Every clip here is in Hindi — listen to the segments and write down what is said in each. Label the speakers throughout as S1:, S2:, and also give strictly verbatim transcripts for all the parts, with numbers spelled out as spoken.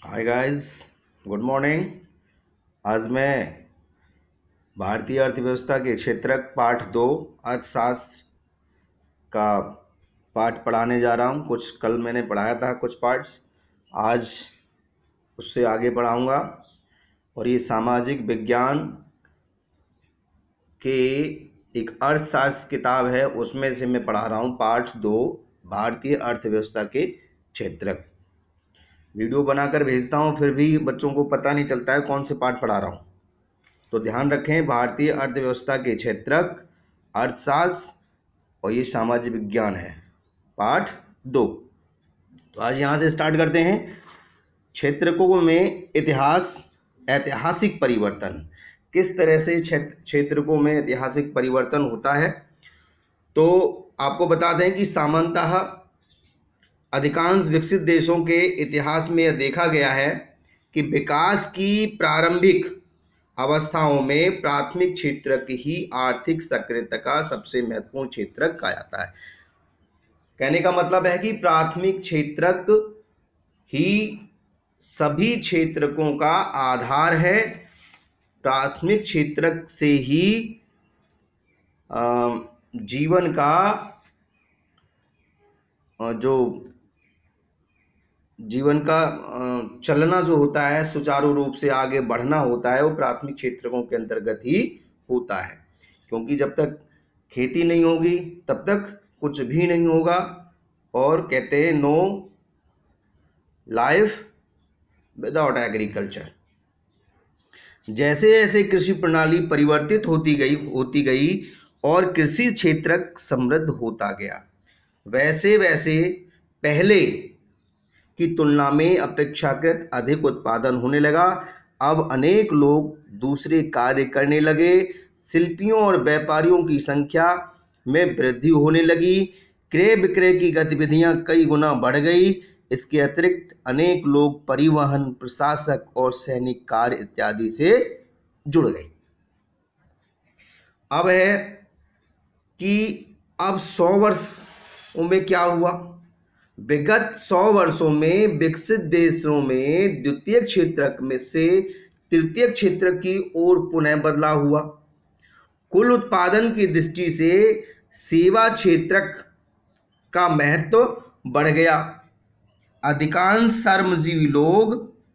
S1: Hi guys, good morning. आज मैं भारतीय अर्थव्यवस्था के क्षेत्रक पाठ दो अर्थशास्त्र का पाठ पढ़ाने जा रहा हूँ। कुछ कल मैंने पढ़ाया था कुछ पार्ट्स, आज उससे आगे पढ़ाऊँगा। और ये सामाजिक विज्ञान के एक अर्थशास्त्र किताब है, उसमें से मैं पढ़ा रहा हूँ पाठ दो भारतीय अर्थव्यवस्था के क्षेत्रक। वीडियो बनाकर भेजता हूँ, फिर भी बच्चों को पता नहीं चलता है कौन से पाठ पढ़ा रहा हूँ। तो ध्यान रखें, भारतीय अर्थव्यवस्था के क्षेत्रक, अर्थशास्त्र और ये सामाजिक विज्ञान है, पाठ दो। तो आज यहाँ से स्टार्ट करते हैं। क्षेत्रकों में इतिहास, ऐतिहासिक परिवर्तन, किस तरह से क्षेत्रकों में ऐतिहासिक परिवर्तन होता है। तो आपको बता दें कि सामान्यतः अधिकांश विकसित देशों के इतिहास में यह देखा गया है कि विकास की प्रारंभिक अवस्थाओं में प्राथमिक क्षेत्रक ही आर्थिक सक्रियता का सबसे महत्वपूर्ण क्षेत्रक कहा जाता है। कहने का मतलब है कि प्राथमिक क्षेत्रक ही सभी क्षेत्रकों का आधार है। प्राथमिक क्षेत्रक से ही जीवन का जो जीवन का चलना जो होता है, सुचारू रूप से आगे बढ़ना होता है, वो प्राथमिक क्षेत्रकों के अंतर्गत ही होता है। क्योंकि जब तक खेती नहीं होगी तब तक कुछ भी नहीं होगा। और कहते हैं नो लाइफ विदाउट एग्रीकल्चर। जैसे जैसे कृषि प्रणाली परिवर्तित होती गई होती गई और कृषि क्षेत्रक समृद्ध होता गया, वैसे वैसे पहले की तुलना में अपेक्षाकृत अधिक उत्पादन होने लगा। अब अनेक लोग दूसरे कार्य करने लगे। शिल्पियों और व्यापारियों की संख्या में वृद्धि होने लगी। क्रय विक्रय की गतिविधियां कई गुना बढ़ गई। इसके अतिरिक्त अनेक लोग परिवहन, प्रशासक और सैनिक कार्य इत्यादि से जुड़ गए। अब है कि अब सौ वर्षों में क्या हुआ। विगत सौ वर्षों में विकसित देशों में द्वितीय क्षेत्रक में से तृतीय क्षेत्रक की ओर पुनः बदलाव हुआ। कुल उत्पादन की दृष्टि से सेवा क्षेत्रक का महत्व बढ़ गया। अधिकांश श्रमजीवी लोग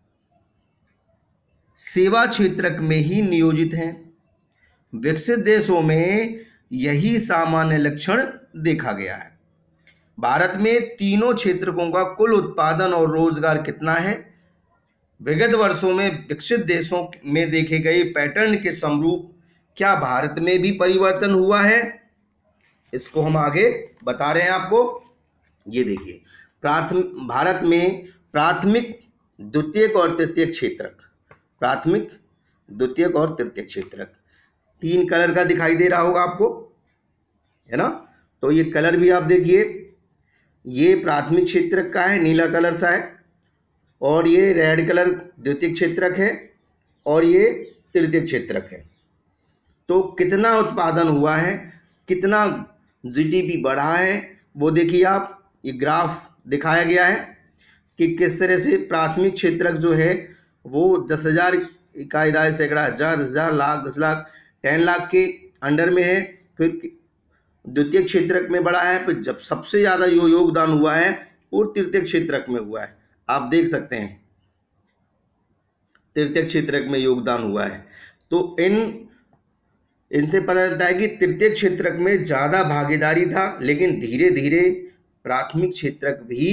S1: सेवा क्षेत्रक में ही नियोजित हैं। विकसित देशों में यही सामान्य लक्षण देखा गया है। भारत में तीनों क्षेत्रकों का कुल उत्पादन और रोजगार कितना है? विगत वर्षों में विकसित देशों में देखे गए पैटर्न के समरूप क्या भारत में भी परिवर्तन हुआ है? इसको हम आगे बता रहे हैं आपको। ये देखिए, प्राथमिक भारत में प्राथमिक, द्वितीयक और तृतीयक क्षेत्रक, प्राथमिक, द्वितीयक और तृतीयक क्षेत्रक तीन कलर का दिखाई दे रहा होगा आपको, है ना। तो ये कलर भी आप देखिए, ये प्राथमिक क्षेत्रक का है, नीला कलर सा है, और ये रेड कलर द्वितीयक क्षेत्रक है, और ये तृतीयक क्षेत्रक है। तो कितना उत्पादन हुआ है, कितना जीडीपी बढ़ा है, वो देखिए आप। ये ग्राफ दिखाया गया है कि किस तरह से प्राथमिक क्षेत्रक जो है वो दस हजार इकाई, दाय, सैकड़ा, हजार, दस हजार, लाख, दस लाख, टेन लाख के अंडर में है। फिर द्वितीय क्षेत्रक में बढ़ा है, फिर जब सबसे ज़्यादा जो योगदान हुआ है वो तृतीय क्षेत्रक में हुआ है। आप देख सकते हैं तृतीय क्षेत्रक में योगदान हुआ है। तो इन इनसे पता चलता है कि तृतीय क्षेत्रक में ज़्यादा भागीदारी था, लेकिन धीरे धीरे प्राथमिक क्षेत्रक भी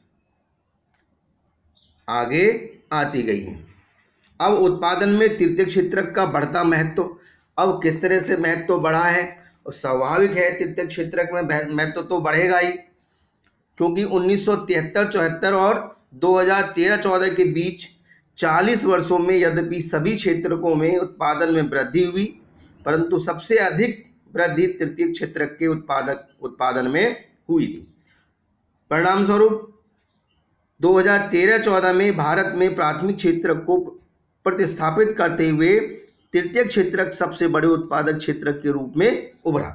S1: आगे आती गई है। अब उत्पादन में तृतीय क्षेत्रक का बढ़ता महत्व, अब किस तरह से महत्व बढ़ा है? और स्वाभाविक है, तृतीय क्षेत्रक में महत्व तो बढ़ेगा ही, क्योंकि उन्नीस सौ तिहत्तर चौहत्तर और दो हज़ार तेरह चौदह के बीच चालीस वर्षों में यद्यपि सभी क्षेत्रकों में उत्पादन में वृद्धि हुई, परंतु सबसे अधिक वृद्धि तृतीय क्षेत्रक के उत्पादक उत्पादन में हुई थी। परिणाम स्वरूप दो हज़ार तेरह चौदह में भारत में प्राथमिक क्षेत्रक को प्रतिस्थापित करते हुए तृतीय क्षेत्रक सबसे बड़े उत्पादक क्षेत्रक के रूप में उभरा।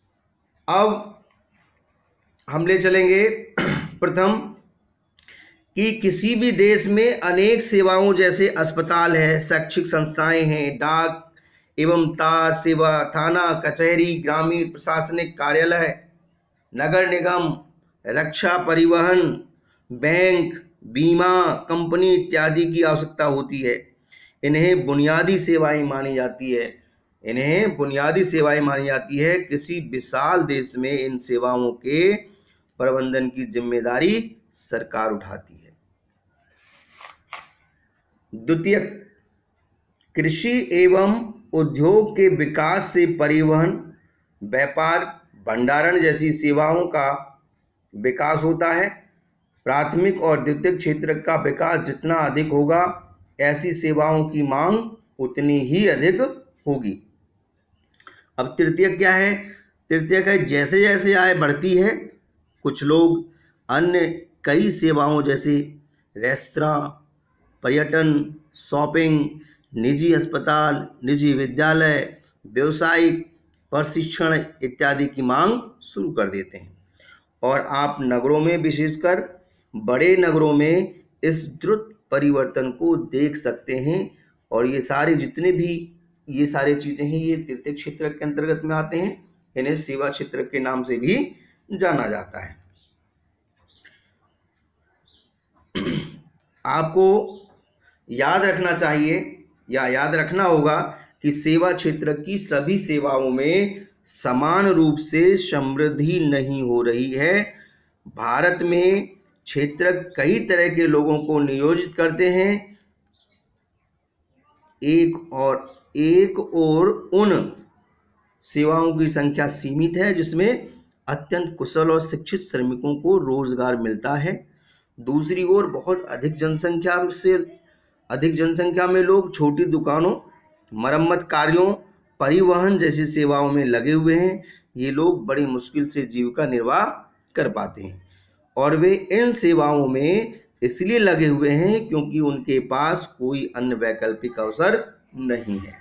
S1: अब हम ले चलेंगे प्रथम कि किसी भी देश में अनेक सेवाओं जैसे अस्पताल है, शैक्षिक संस्थाएं हैं, डाक एवं तार सेवा, थाना कचहरी, ग्रामीण प्रशासनिक कार्यालय, नगर निगम, रक्षा, परिवहन, बैंक, बीमा कंपनी इत्यादि की आवश्यकता होती है। इन्हें बुनियादी सेवाएं मानी जाती है इन्हें बुनियादी सेवाएं मानी जाती है। किसी विशाल देश में इन सेवाओं के प्रबंधन की जिम्मेदारी सरकार उठाती है। द्वितीय, कृषि एवं उद्योग के विकास से परिवहन, व्यापार, भंडारण जैसी सेवाओं का विकास होता है। प्राथमिक और द्वितीयक क्षेत्र का विकास जितना अधिक होगा, ऐसी सेवाओं की मांग उतनी ही अधिक होगी। अब तृतीयक क्या है? तृतीयक है जैसे जैसे आय बढ़ती है, कुछ लोग अन्य कई सेवाओं जैसे रेस्तरां, पर्यटन, शॉपिंग, निजी अस्पताल, निजी विद्यालय, व्यवसायिक प्रशिक्षण इत्यादि की मांग शुरू कर देते हैं। और आप नगरों में, विशेषकर बड़े नगरों में, इस द्रुत परिवर्तन को देख सकते हैं। और ये सारे जितने भी ये सारे चीज़ें हैं, ये तृतीय क्षेत्र के अंतर्गत में आते हैं। इन्हें सेवा क्षेत्र के नाम से भी जाना जाता है। आपको याद रखना चाहिए या याद रखना होगा कि सेवा क्षेत्र की सभी सेवाओं में समान रूप से समृद्धि नहीं हो रही है। भारत में क्षेत्र कई तरह के लोगों को नियोजित करते हैं। एक और एक और उन सेवाओं की संख्या सीमित है जिसमें अत्यंत कुशल और शिक्षित श्रमिकों को रोजगार मिलता है। दूसरी ओर बहुत अधिक जनसंख्या से अधिक जनसंख्या में लोग छोटी दुकानों, मरम्मत कार्यों, परिवहन जैसी सेवाओं में लगे हुए हैं। ये लोग बड़ी मुश्किल से जीविका निर्वाह कर पाते हैं और वे इन सेवाओं में इसलिए लगे हुए हैं क्योंकि उनके पास कोई अन्य वैकल्पिक अवसर नहीं है।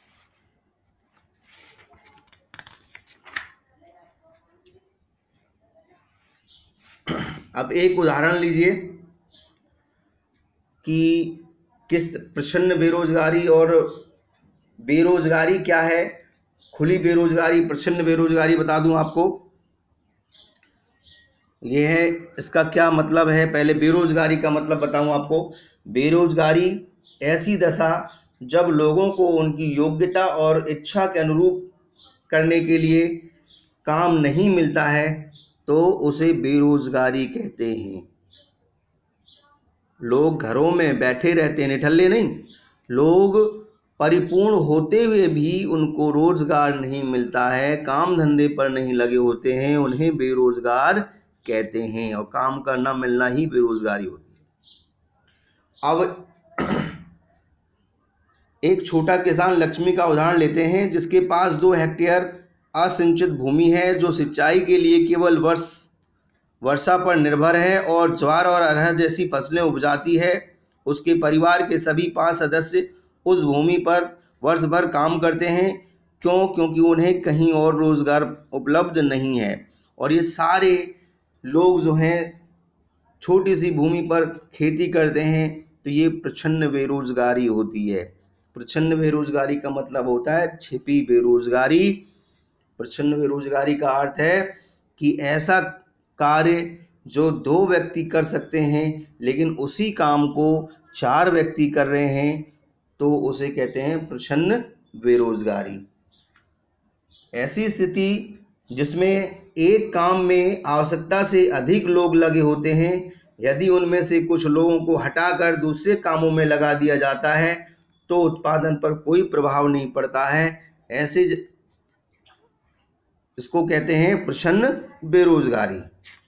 S1: अब एक उदाहरण लीजिए कि किस प्रच्छन्न बेरोजगारी और बेरोजगारी क्या है। खुली बेरोजगारी, प्रच्छन्न बेरोजगारी बता दूं आपको, ये है, इसका क्या मतलब है। पहले बेरोजगारी का मतलब बताऊं आपको। बेरोजगारी ऐसी दशा जब लोगों को उनकी योग्यता और इच्छा के अनुरूप करने के लिए काम नहीं मिलता है तो उसे बेरोजगारी कहते हैं। लोग घरों में बैठे रहते हैं, निठल्ले नहीं। लोग परिपूर्ण होते हुए भी उनको रोजगार नहीं मिलता है, काम धंधे पर नहीं लगे होते हैं, उन्हें बेरोजगार कहते हैं। और काम का न मिलना ही बेरोजगारी होती है। अब एक छोटा किसान लक्ष्मी का उदाहरण लेते हैं, जिसके पास दो हेक्टेयर असिंचित भूमि है, जो सिंचाई के लिए केवल वर्ष वर्षा पर निर्भर है और ज्वार और अरहर जैसी फसलें उपजाती है। उसके परिवार के सभी पांच सदस्य उस भूमि पर वर्ष भर काम करते हैं। क्यों? क्योंकि उन्हें कहीं और रोजगार उपलब्ध नहीं है। और ये सारे लोग जो हैं छोटी सी भूमि पर खेती करते हैं, तो ये प्रच्छन्न बेरोजगारी होती है। प्रच्छन्न बेरोजगारी का मतलब होता है छिपी बेरोजगारी। प्रच्छन्न बेरोजगारी का अर्थ है कि ऐसा कार्य जो दो व्यक्ति कर सकते हैं लेकिन उसी काम को चार व्यक्ति कर रहे हैं, तो उसे कहते हैं प्रच्छन्न बेरोजगारी। ऐसी स्थिति जिसमें एक काम में आवश्यकता से अधिक लोग लगे होते हैं, यदि उनमें से कुछ लोगों को हटाकर दूसरे कामों में लगा दिया जाता है तो उत्पादन पर कोई प्रभाव नहीं पड़ता है। ऐसे इसको कहते हैं प्रच्छन्न बेरोजगारी।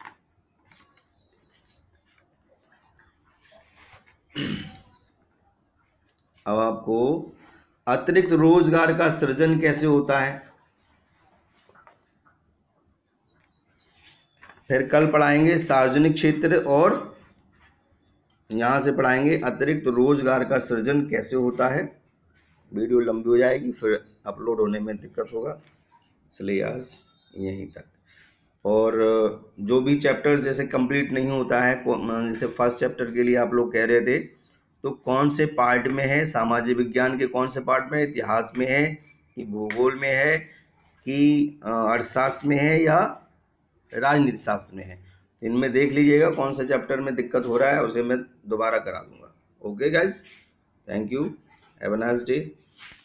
S1: अब आपको अतिरिक्त रोजगार का सृजन कैसे होता है फिर कल पढ़ाएंगे। सार्वजनिक क्षेत्र और यहाँ से पढ़ाएंगे अतिरिक्त रोजगार का सृजन कैसे होता है। वीडियो लंबी हो जाएगी, फिर अपलोड होने में दिक्कत होगा, इसलिए आज यहीं तक। और जो भी चैप्टर्स जैसे कंप्लीट नहीं होता है, जैसे फर्स्ट चैप्टर के लिए आप लोग कह रहे थे, तो कौन से पार्ट में है, सामाजिक विज्ञान के कौन से पार्ट में, इतिहास में है कि भूगोल में है कि अर्थशास्त्र में है या राजनीति शास्त्र में है, इनमें देख लीजिएगा कौन सा चैप्टर में दिक्कत हो रहा है, उसे मैं दोबारा करा दूंगा। Okay guys, thank you, have a nice day.